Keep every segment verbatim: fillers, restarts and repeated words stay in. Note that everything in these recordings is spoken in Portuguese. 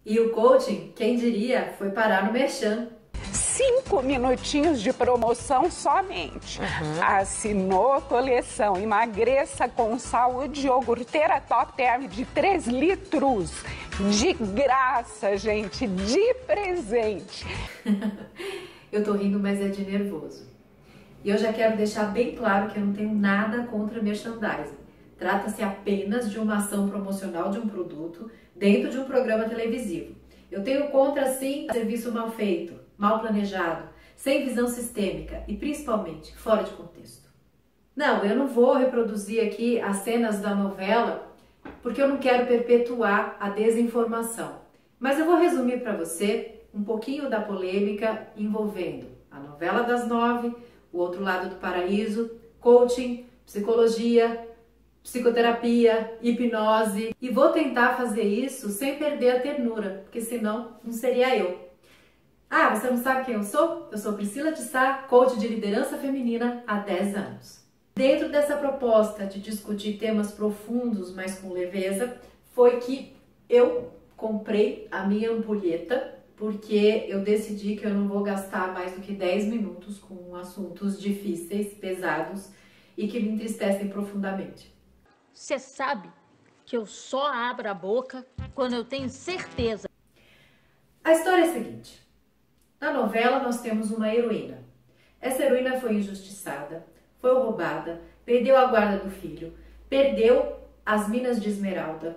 E o coaching, quem diria, foi parar no Merchan. Cinco minutinhos de promoção somente. Uhum. Assinou a coleção Emagreça com Saúde Iogurteira Top Term de três litros. De graça, gente, de presente. Eu tô rindo, mas é de nervoso. E eu já quero deixar bem claro que eu não tenho nada contra merchandising. Trata-se apenas de uma ação promocional de um produto dentro de um programa televisivo. Eu tenho contra, sim, serviço mal feito, mal planejado, sem visão sistêmica e, principalmente, fora de contexto. Não, eu não vou reproduzir aqui as cenas da novela porque eu não quero perpetuar a desinformação. Mas eu vou resumir para você um pouquinho da polêmica envolvendo a novela das nove, o outro lado do paraíso, coaching, psicologia, psicoterapia, hipnose. E vou tentar fazer isso sem perder a ternura, porque senão não seria eu. Ah, você não sabe quem eu sou? Eu sou Priscila de Sá, coach de liderança feminina há dez anos. Dentro dessa proposta de discutir temas profundos, mas com leveza, foi que eu comprei a minha ampulheta, porque eu decidi que eu não vou gastar mais do que dez minutos com assuntos difíceis, pesados e que me entristecem profundamente. Você sabe que eu só abro a boca quando eu tenho certeza. A história é a seguinte. Na novela nós temos uma heroína. Essa heroína foi injustiçada, foi roubada, perdeu a guarda do filho, perdeu as minas de esmeralda,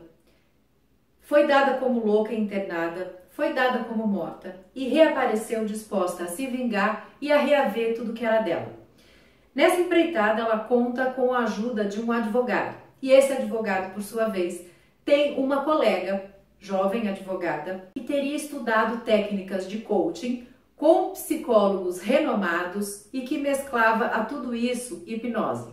foi dada como louca e internada, foi dada como morta e reapareceu disposta a se vingar e a reaver tudo que era dela. Nessa empreitada ela conta com a ajuda de um advogado e esse advogado, por sua vez, tem uma colega, jovem advogada, que teria estudado técnicas de coaching com psicólogos renomados e que mesclava a tudo isso hipnose.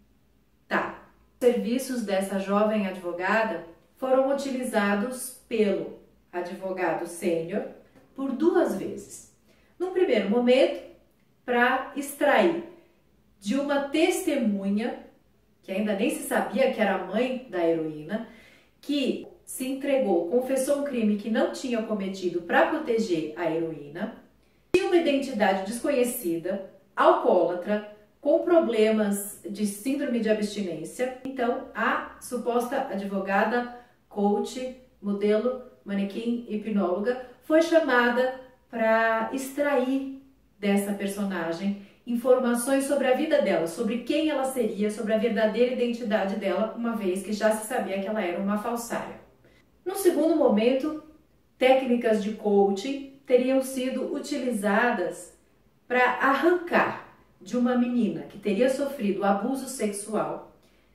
Tá, os serviços dessa jovem advogada foram utilizados pelo advogado sênior por duas vezes. No primeiro momento, para extrair de uma testemunha, que ainda nem se sabia que era a mãe da heroína, que se entregou, confessou um crime que não tinha cometido para proteger a heroína, tinha uma identidade desconhecida, alcoólatra, com problemas de síndrome de abstinência. Então, a suposta advogada, coach, modelo, manequim, hipnóloga, foi chamada para extrair dessa personagem informações sobre a vida dela, sobre quem ela seria, sobre a verdadeira identidade dela, uma vez que já se sabia que ela era uma falsária. No segundo momento, técnicas de coaching teriam sido utilizadas para arrancar de uma menina que teria sofrido abuso sexual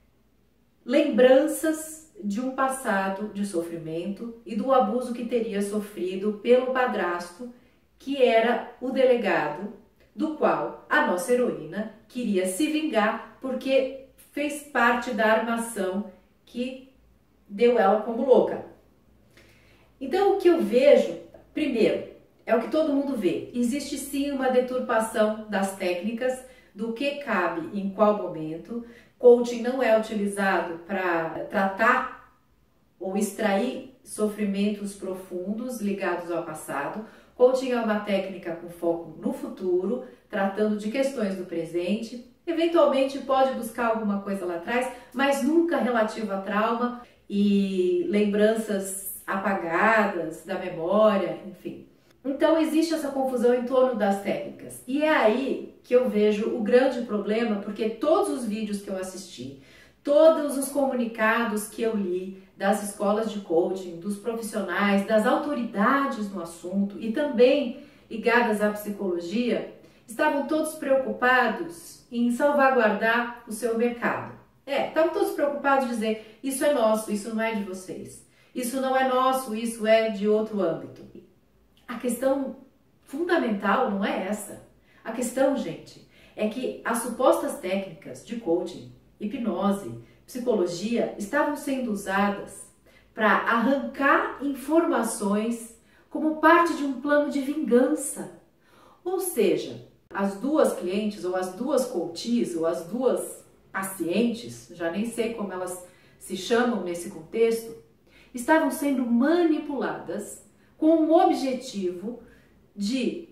lembranças de um passado de sofrimento e do abuso que teria sofrido pelo padrasto, que era o delegado, do qual a nossa heroína queria se vingar porque fez parte da armação que deu ela como louca. Então o que eu vejo, primeiro, é o que todo mundo vê. Existe sim uma deturpação das técnicas, do que cabe em qual momento. Coaching não é utilizado para tratar ou extrair sofrimentos profundos ligados ao passado. Coaching é uma técnica com foco no futuro, tratando de questões do presente. Eventualmente pode buscar alguma coisa lá atrás, mas nunca relativo a trauma e lembranças apagadas da memória, enfim. Então existe essa confusão em torno das técnicas. E é aí que eu vejo o grande problema, porque todos os vídeos que eu assisti, todos os comunicados que eu li das escolas de coaching, dos profissionais, das autoridades no assunto e também ligadas à psicologia, estavam todos preocupados em salvaguardar o seu mercado. É, estavam todos preocupados em dizer, isso é nosso, isso não é de vocês. Isso não é nosso, isso é de outro âmbito. A questão fundamental não é essa. A questão, gente, é que as supostas técnicas de coaching, hipnose, psicologia estavam sendo usadas para arrancar informações como parte de um plano de vingança. Ou seja, as duas clientes, ou as duas coaches, ou as duas pacientes, já nem sei como elas se chamam nesse contexto, estavam sendo manipuladas com o objetivo de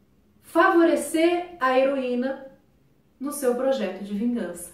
favorecer a heroína no seu projeto de vingança.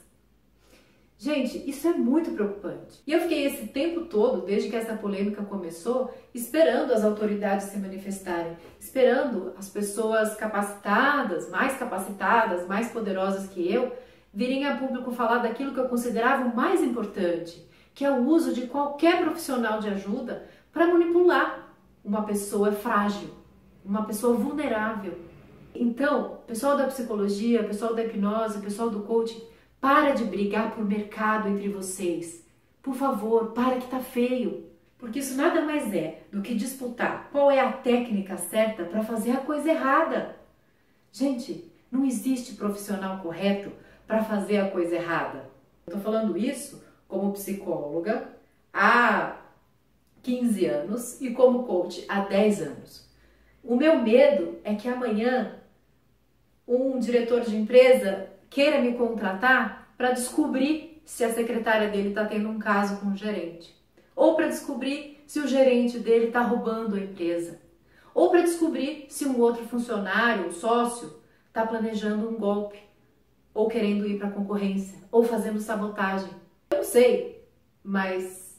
Gente, isso é muito preocupante. E eu fiquei esse tempo todo, desde que essa polêmica começou, esperando as autoridades se manifestarem, esperando as pessoas capacitadas, mais capacitadas, mais poderosas que eu, virem a público falar daquilo que eu considerava o mais importante, que é o uso de qualquer profissional de ajuda para manipular uma pessoa frágil, uma pessoa vulnerável. Então, pessoal da psicologia, pessoal da hipnose, pessoal do coaching, para de brigar por mercado entre vocês. Por favor, para que tá feio. Porque isso nada mais é do que disputar qual é a técnica certa para fazer a coisa errada. Gente, não existe profissional correto para fazer a coisa errada. Eu tô falando isso como psicóloga há quinze anos e como coach há dez anos. O meu medo é que amanhã um diretor de empresa queira me contratar para descobrir se a secretária dele está tendo um caso com o gerente. Ou para descobrir se o gerente dele está roubando a empresa. Ou para descobrir se um outro funcionário, um sócio, está planejando um golpe. Ou querendo ir para a concorrência. Ou fazendo sabotagem. Eu não sei, mas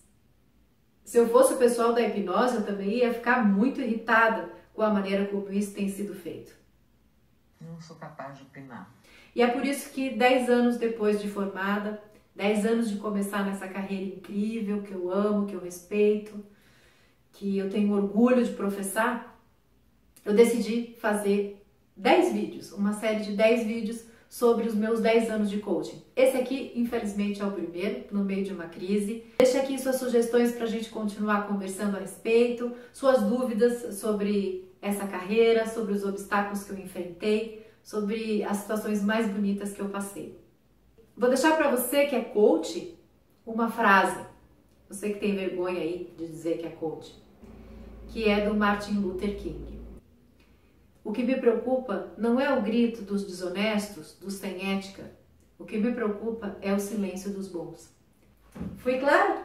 se eu fosse o pessoal da hipnose, eu também ia ficar muito irritada com a maneira como isso tem sido feito. Não sou capaz de opinar. E é por isso que dez anos depois de formada, dez anos de começar nessa carreira incrível, que eu amo, que eu respeito, que eu tenho orgulho de professar, eu decidi fazer dez vídeos, uma série de dez vídeos sobre os meus dez anos de coaching. Esse aqui, infelizmente, é o primeiro, no meio de uma crise. Deixe aqui suas sugestões para a gente continuar conversando a respeito, suas dúvidas sobre essa carreira, sobre os obstáculos que eu enfrentei, sobre as situações mais bonitas que eu passei. Vou deixar para você que é coach uma frase, você que tem vergonha aí de dizer que é coach, que é do Martin Luther King. O que me preocupa não é o grito dos desonestos, dos sem ética. O que me preocupa é o silêncio dos bons. Foi claro?